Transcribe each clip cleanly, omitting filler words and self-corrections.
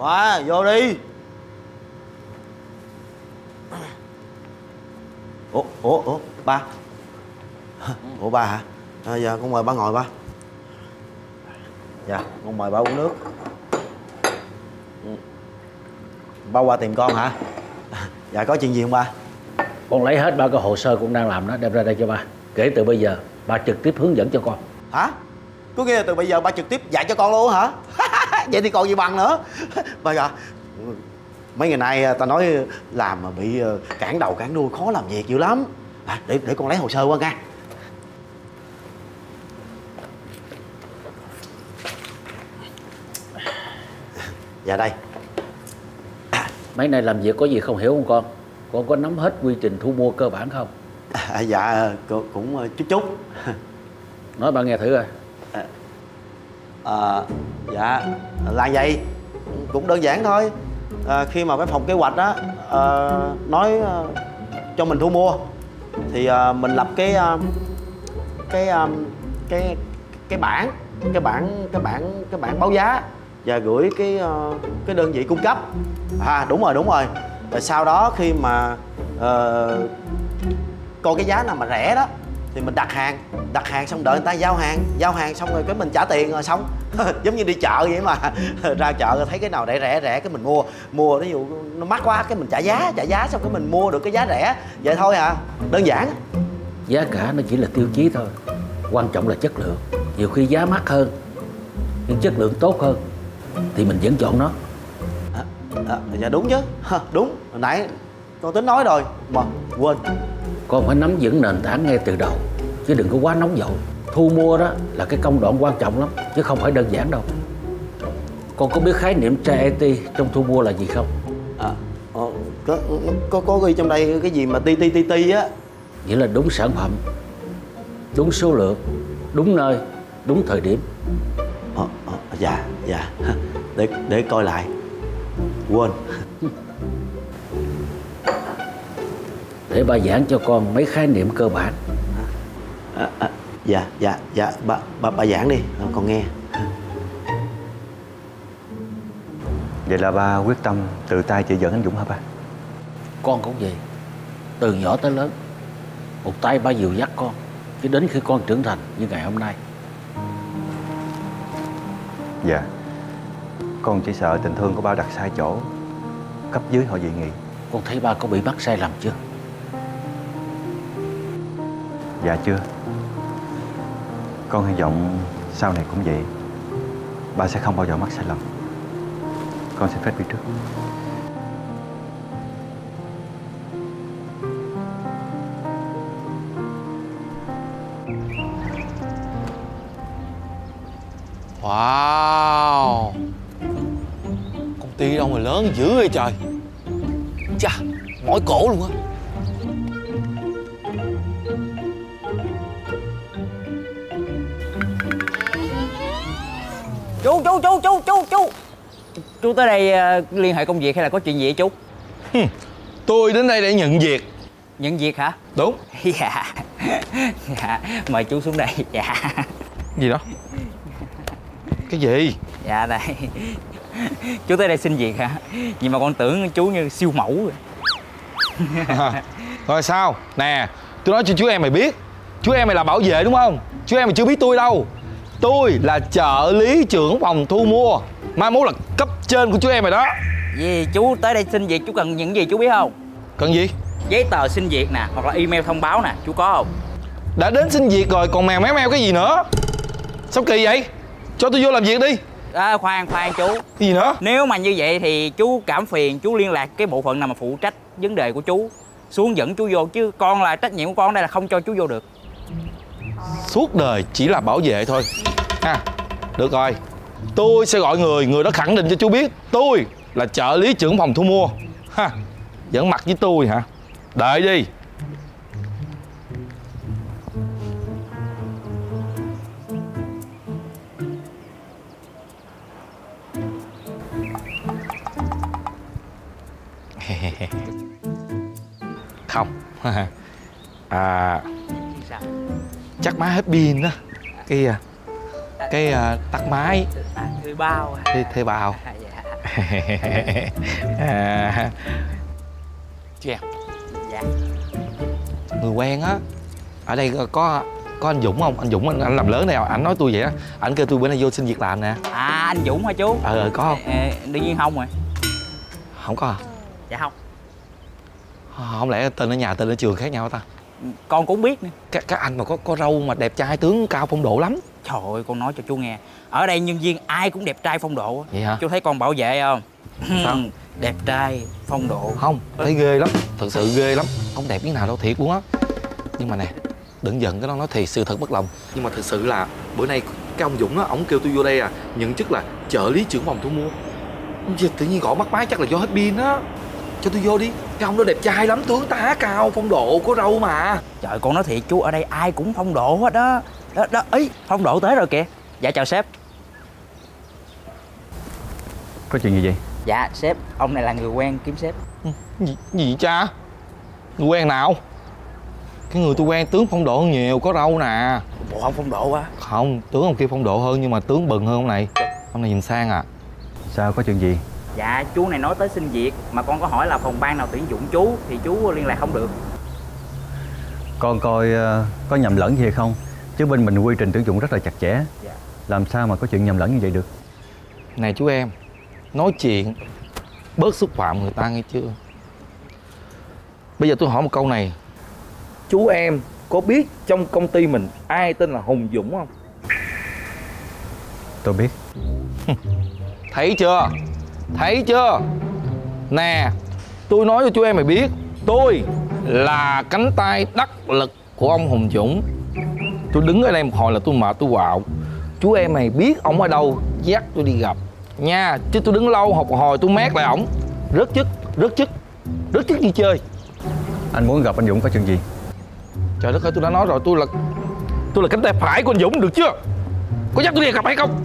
Vô đi. Ủa ba. Ủa ba hả? Dạ con mời ba ngồi ba. Dạ con mời ba uống nước. Ba qua tìm con hả? Dạ có chuyện gì không ba? Con lấy hết ba cái hồ sơ con đang làm đó đem ra đây cho ba. Kể từ bây giờ ba trực tiếp hướng dẫn cho con. Hả? Có nghĩa là từ bây giờ ba trực tiếp dạy cho con luôn hả? Vậy thì còn gì bằng nữa. Ba dạ. Mấy ngày nay ta nói làm mà bị cản đầu cản đuôi, khó làm việc dữ lắm. Để con lấy hồ sơ qua nha. Dạ đây. Mấy nay làm việc có gì không hiểu không con? Con có nắm hết quy trình thu mua cơ bản không? Dạ cũng chút. Nói ba nghe thử coi. Dạ là vậy. Cũng đơn giản thôi. Khi mà cái phòng kế hoạch á nói cho mình thu mua thì mình lập cái bảng báo giá và gửi cái đơn vị cung cấp. Đúng rồi. Rồi sau đó khi mà coi cái giá nào mà rẻ đó thì mình đặt hàng xong đợi người ta giao hàng xong rồi cái mình trả tiền rồi xong. Giống như đi chợ vậy mà. Ra chợ thấy cái nào rẻ cái mình mua ví dụ nó mắc quá cái mình trả giá xong cái mình mua được cái giá rẻ vậy thôi à, đơn giản. Giá cả nó chỉ là tiêu chí thôi, quan trọng là chất lượng. Nhiều khi giá mắc hơn nhưng chất lượng tốt hơn thì mình vẫn chọn nó. Dạ đúng chứ. Đúng, hồi nãy con tính nói rồi mà quên. Con phải nắm vững nền tảng ngay từ đầu chứ đừng có quá nóng vội. Thu mua đó là cái công đoạn quan trọng lắm chứ không phải đơn giản đâu. Con có biết khái niệm TET trong thu mua là gì không? Có ghi trong đây cái gì mà ti á. Nghĩa là đúng sản phẩm, đúng số lượng, đúng nơi, đúng thời điểm. Dạ để coi lại. Quên. Để ba giảng cho con mấy khái niệm cơ bản. Dạ ba giảng đi, con nghe. Vậy là ba quyết tâm tự tay chỉ dẫn anh Dũng hả ba? Con cũng vậy. Từ nhỏ tới lớn một tay ba dìu dắt con chứ đến khi con trưởng thành như ngày hôm nay. Dạ. Con chỉ sợ tình thương của ba đặt sai chỗ, cấp dưới họ dị nghị. Con thấy ba có bị mắc sai lầm chưa? Dạ chưa. Con hy vọng sau này cũng vậy. Ba sẽ không bao giờ mắc sai lầm. Con xin phép đi trước. Wow, công ty đâu mà lớn dữ vậy trời. Chà, mỏi cổ luôn á. Chú tới đây liên hệ công việc hay là có chuyện gì vậy chú? Tôi đến đây để nhận việc. Nhận việc hả? Đúng. Dạ. Mời chú xuống đây. Dạ. Gì đó? Cái gì? Dạ đây. Chú tới đây xin việc hả? Nhưng mà con tưởng chú như siêu mẫu rồi. Rồi sao? Nè, tôi nói cho chú em mày biết. Chú em mày là bảo vệ đúng không? Chú em mày chưa biết tôi đâu. Tôi là trợ lý trưởng phòng thu mua, mai mốt là cấp trên của chú em mày đó. Vì chú tới đây xin việc chú cần những gì chú biết không? Cần gì? Giấy tờ xin việc nè, hoặc là email thông báo nè, chú có không? Đã đến xin việc rồi còn mèo méo cái gì nữa? Sao kỳ vậy? Cho tôi vô làm việc đi. Khoan chú. Cái gì nữa? Nếu mà như vậy thì chú cảm phiền chú liên lạc cái bộ phận nào mà phụ trách vấn đề của chú xuống dẫn chú vô, chứ con là trách nhiệm của con đây là không cho chú vô được. Suốt đời chỉ là bảo vệ thôi ha. Được rồi, tôi sẽ gọi người đó khẳng định cho chú biết tôi là trợ lý trưởng phòng thu mua ha. Giỡn mặt với tôi hả? Đợi đi. Không. Chắc má hết pin đó. Cái tắt máy. Thuê bao. Thuê bao. Chú em. Dạ. Người quen á. Ở đây có anh Dũng không? Anh Dũng anh làm lớn này, ảnh nói tôi vậy á. Ảnh kêu tôi bữa nay vô xin việc làm nè. À, anh Dũng hả chú? Có không? Đương nhiên không rồi. Không có à? Dạ không. Không lẽ tên ở nhà tên ở trường khác nhau ta? Con cũng biết nữa. Các anh mà có râu mà đẹp trai, tướng cao phong độ lắm. Trời ơi, con nói cho chú nghe, ở đây nhân viên ai cũng đẹp trai phong độ. Vậy hả? Chú thấy con bảo vệ không? Sao? Đẹp trai phong độ. Không, thấy ghê lắm. Thật sự ghê lắm. Không đẹp miếng nào đâu, thiệt luôn á. Nhưng mà nè, đừng giận cái đó, nói thiệt, sự thật bất lòng. Nhưng mà thật sự là bữa nay cái ông Dũng á, ổng kêu tôi vô đây nhận chức là trợ lý trưởng phòng thu mua. Tự nhiên gõ bắt máy, chắc là do hết pin á. Cho tôi vô đi. Cái ông đó đẹp trai lắm, tướng tá cao, phong độ, có râu mà. Trời, con nói thiệt chú, ở đây ai cũng phong độ hết đó. Đó, ý, phong độ tới rồi kìa. Dạ chào sếp. Có chuyện gì vậy? Dạ sếp, ông này là người quen kiếm sếp. Gì cha? Người quen nào? Cái người tôi quen tướng phong độ hơn nhiều, có râu nè. Bộ ông phong độ quá. Không, tướng ông kia phong độ hơn nhưng mà tướng bừng hơn ông này. Ông này nhìn sang à. Sao, có chuyện gì? Dạ chú này nói tới xin việc, mà con có hỏi là phòng ban nào tuyển dụng chú thì chú liên lạc không được. Con coi có nhầm lẫn gì hay không? Chứ bên mình quy trình tuyển dụng rất là chặt chẽ. Dạ. Làm sao mà có chuyện nhầm lẫn như vậy được? Này chú em, nói chuyện bớt xúc phạm người ta nghe chưa? Bây giờ tôi hỏi một câu này. Chú em có biết trong công ty mình ai tên là Hùng Dũng không? Tôi biết. Thấy chưa? Thấy chưa? Nè, tôi nói cho chú em mày biết, tôi là cánh tay đắc lực của ông Hùng Dũng. Tôi đứng ở đây một hồi là tôi mệt tôi quạo. Chú em mày biết ông ở đâu dắt tôi đi gặp nha, chứ tôi đứng lâu học một hồi tôi mét lại ổng. Rớt chức đi chơi. Anh muốn gặp anh Dũng có chuyện gì? Trời đất ơi, tôi đã nói rồi, tôi là cánh tay phải của anh Dũng, được chưa? Có dắt tôi đi gặp hay không?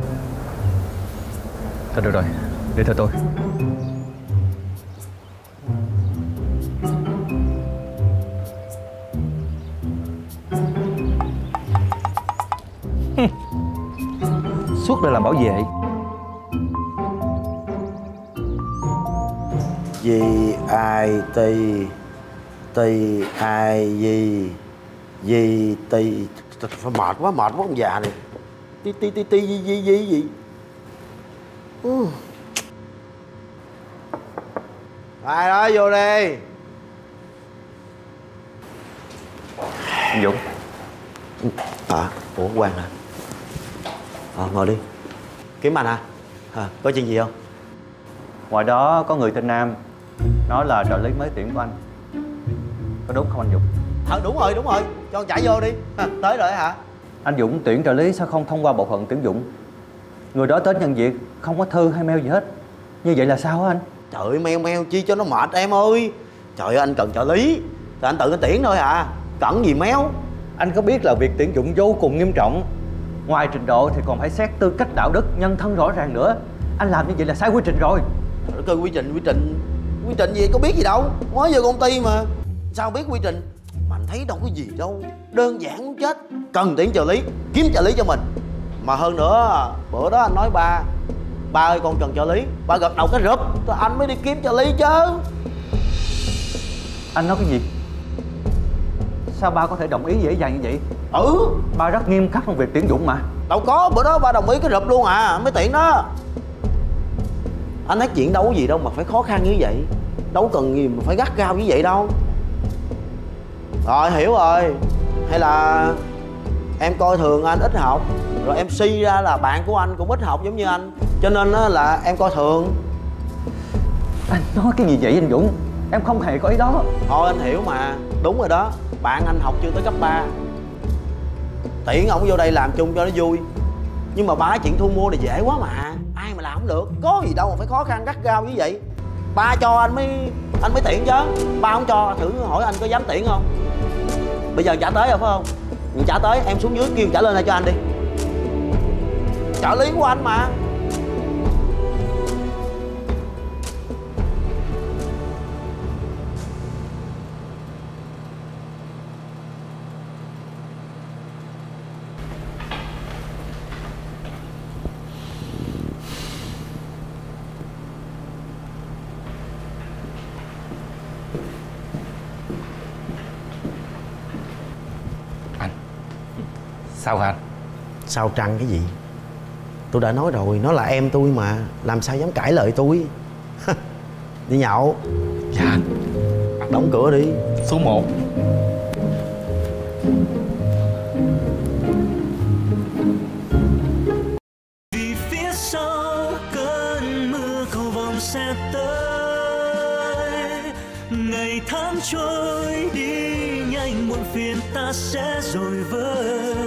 Thôi được rồi, đi theo tôi. Suốt đời làm bảo vệ. G-I-T T-I-G G-T. Phải mệt quá ông già này. T gì. Ai đó vô đi. Anh Dũng. Ủa Quang hả? Ngồi đi. Kiếm anh hả? Có chuyện gì không? Ngoài đó có người tên Nam, nói là trợ lý mới tuyển của anh. Có đúng không anh Dũng? Đúng rồi. Cho anh chạy vô đi. Tới rồi hả? Anh Dũng tuyển trợ lý sao không thông qua bộ phận tuyển dụng? Người đó tới nhận việc không có thư hay mail gì hết. Như vậy là sao hả anh? Trời ơi, mail chi cho nó mệt em ơi. Trời ơi, anh cần trợ lý thì anh tự anh tuyển thôi à. Cần gì mail. Anh có biết là việc tuyển dụng vô cùng nghiêm trọng. Ngoài trình độ thì còn phải xét tư cách đạo đức, nhân thân rõ ràng nữa. Anh làm như vậy là sai quy trình rồi. Trời ơi, quy trình gì có biết gì đâu. Mới vô công ty mà sao biết quy trình. Mà anh thấy đâu có gì đâu. Đơn giản muốn chết. Cần tuyển trợ lý, kiếm trợ lý cho mình. Mà hơn nữa, bữa đó anh nói ba ơi con cần trợ lý. Ba gật đầu cái rụp, rồi anh mới đi kiếm trợ lý chứ. Anh nói cái gì? Sao ba có thể đồng ý dễ dàng như vậy? Ba rất nghiêm khắc trong việc tuyển dụng mà. Đâu có, bữa đó ba đồng ý cái rụp luôn à, mới tiện đó. Anh thấy chuyện đâu có gì đâu mà phải khó khăn như vậy. Đâu cần gì mà phải gắt gao như vậy đâu. Rồi hiểu rồi. Hay là em coi thường anh ít học, rồi em suy ra là bạn của anh cũng ít học giống như anh, cho nên là em coi thường. Anh nói cái gì vậy anh Dũng? Em không hề có ý đó. Thôi anh hiểu mà. Đúng rồi đó, bạn anh học chưa tới cấp 3. Tiện ổng vô đây làm chung cho nó vui. Nhưng mà ba chuyện thu mua thì dễ quá mà. Ai mà làm không được. Có gì đâu mà phải khó khăn gắt gao như vậy. Ba cho anh mới tiện chứ. Ba không cho, thử hỏi anh có dám tiện không. Bây giờ trả tới rồi phải không? Mình trả tới, em xuống dưới kêu trả lên đây cho anh đi. Trợ lý của anh mà. Sao hả anh? Sao trăng cái gì? Tôi đã nói rồi, nó là em tôi mà, làm sao dám cãi lời tôi. Đi nhậu. Dạ anh. Đóng cửa đi. Số 1. Vì phía sau cơn mưa cầu vồng sẽ tới, ngày tháng trôi đi nhanh muộn phiền ta sẽ rồi vơi.